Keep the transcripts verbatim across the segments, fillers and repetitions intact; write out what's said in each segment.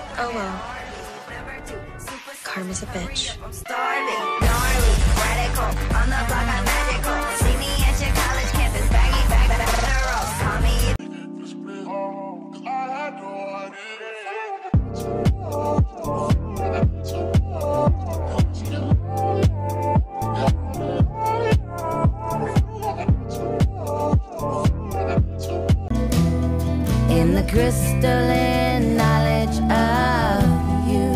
Oh well. Karma's a bitch. In the crystalline knowledge of you,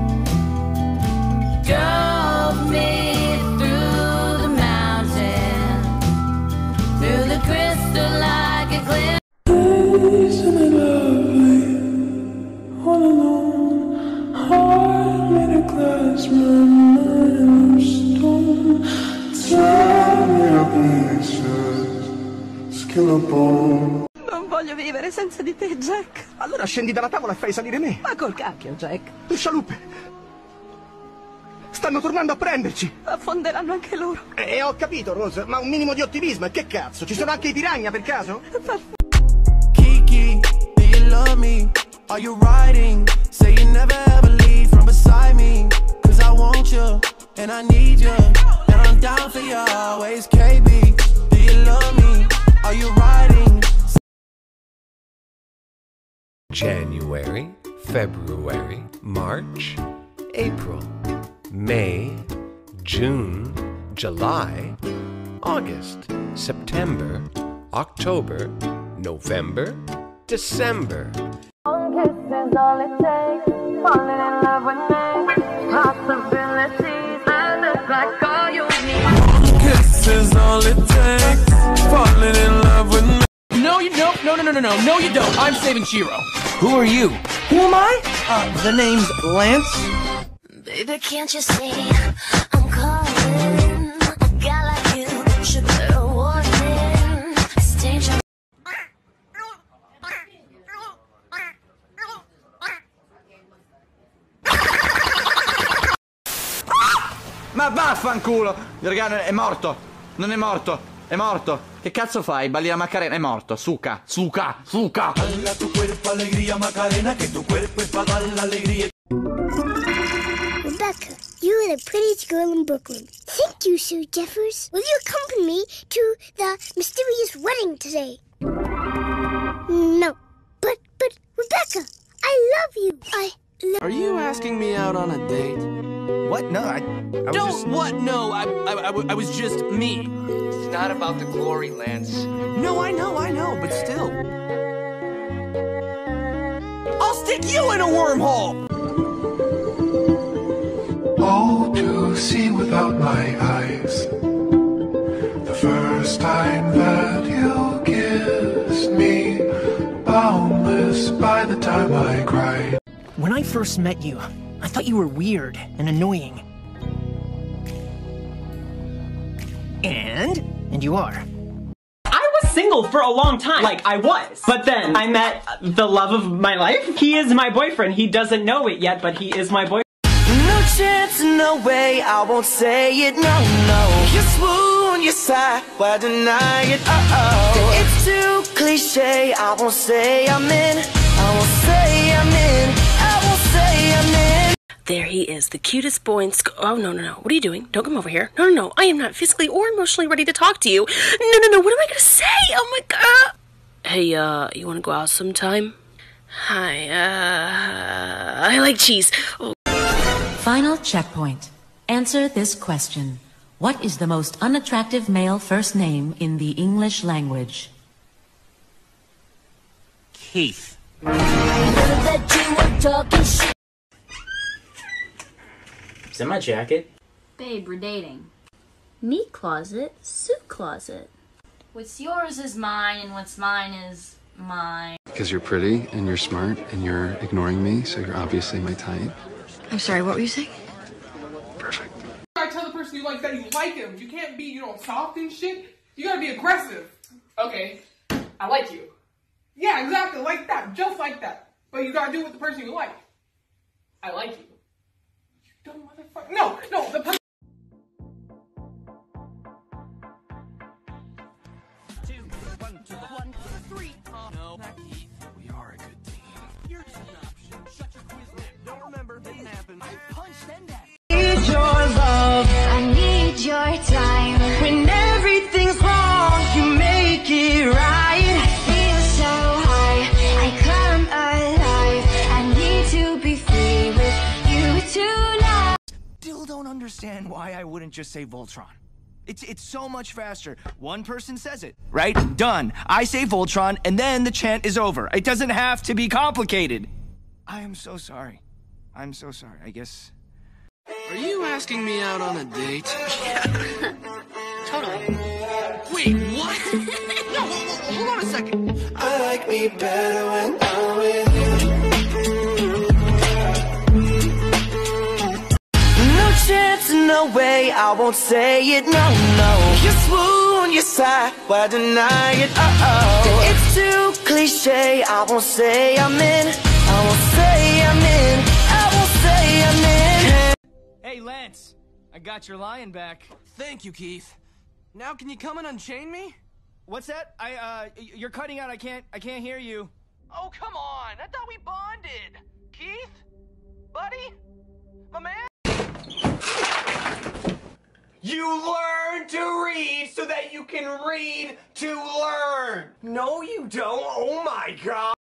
drove me through the mountain, through the crystal like a cliff. Isn't it lovely? All alone, heart made of glass, my mind of stone. Time made of pieces, skin and bone. Non voglio vivere senza di te, Jack. Allora scendi dalla tavola e fai salire me. Ma col cacchio, Jack. Le scialuppe stanno tornando a prenderci. Affonderanno anche loro. E eh, ho capito, Rose, ma un minimo di ottimismo. E che cazzo? Ci sono anche i piranha per caso? Kiki, do you love me? Are you riding? Say you never ever leave from beside me. Cause I want you, and I need you, and I'm down for you always. K B, do you love me? Are you riding? January, February, March, April, May, June, July, August, September, October, November, December. One kiss is all it takes, falling in love with me, possibilities, I look like all you need. One kiss is all it takes, falling in love with me. No, you don't. No, no, no, no, no. No, you don't. I'm saving Shiro. Who are you? Who am I? Uh, the name's Lance. Baby, can't you see I'm calling? A guy like you should bear a warning. It's dangerous. Ma vaffanculo! Raga, è morto! Non è morto! È morto! Che cazzo fai? Balli la Macarena? È morto! Suca! Suca! Suca! Dalla tu cuerpo alegría Macarena, que tu cuerpo es para dar la alegría. Rebecca, you are the prettiest girl in Brooklyn. Thank you, Sue Jeffers. Will you accompany me to the mysterious wedding today? No. But, but, Rebecca, I love you. I love Are you asking me out on a date? What? No, I... I was Don't just... what? No, I, I, I, I was just me. It's not about the glory, Lance. No, I know, I know, but still. I'll stick you in a wormhole! All to see without my eyes. The first time that you kissed me, boundless by the time I cried. When I first met you, I thought you were weird and annoying. And? And you are. I was single for a long time. Like, I was. But then I met the love of my life. He is my boyfriend. He doesn't know it yet, but he is my boyfriend. No chance, no way, I won't say it, no, no. You swoon, you sigh, why deny it, uh-oh. It's too cliche, I won't say I'm in. I won't say I'm in. I won't say I'm in. There he is, the cutest boy in school. Oh, no, no, no. What are you doing? Don't come over here. No, no, no. I am not physically or emotionally ready to talk to you. No, no, no. What am I going to say? Oh, my God. Hey, uh, you want to go out sometime? Hi, uh, I like cheese. Oh. Final checkpoint. Answer this question. What is the most unattractive male first name in the English language? Keith. Is that my jacket? Babe, we're dating. Me closet, suit closet. What's yours is mine, and what's mine is mine. Because you're pretty, and you're smart, and you're ignoring me, so you're obviously my type. I'm sorry, what were you saying? Perfect. I tell the person you like that you like him. You can't be, you know, soft and shit. You gotta be aggressive. Okay, I like you. Yeah, exactly, like that, just like that. But you gotta do it with the person you like. I like you. You dumb motherfucker. No, no, the person. Two, one, two, one, two, three. Uh, no. We are a good team. Here's an option. Shut your quiz happened. I punched Enda. Need your love, I need your time. When everything's wrong, you make it right. I feel so high, I come alive. I need to be free with you tonight. Still don't understand why I wouldn't just say Voltron. It's it's so much faster. One person says it, right? Done. I say Voltron, and then the chant is over. It doesn't have to be complicated. I am so sorry. I'm so sorry. I guess. Are you asking me out on a date? Totally. Wait, what? No, hold on a second. I like me better when I'm with you. No chance, no way, I won't say it, no, no. You swoon, you sigh, why deny it, uh-oh. It's too cliche, I won't say I'm in. I won't say I'm in, I won't say I'm in. Hey, Lance, I got your lion back. Thank you, Keith. Now can you come and unchain me? What's that? I, uh, you're cutting out, I can't, I can't hear you. Oh, come on. I thought we bonded. Keith? Buddy? My man? You learn to read so that you can read to learn. No, you don't. Oh my God.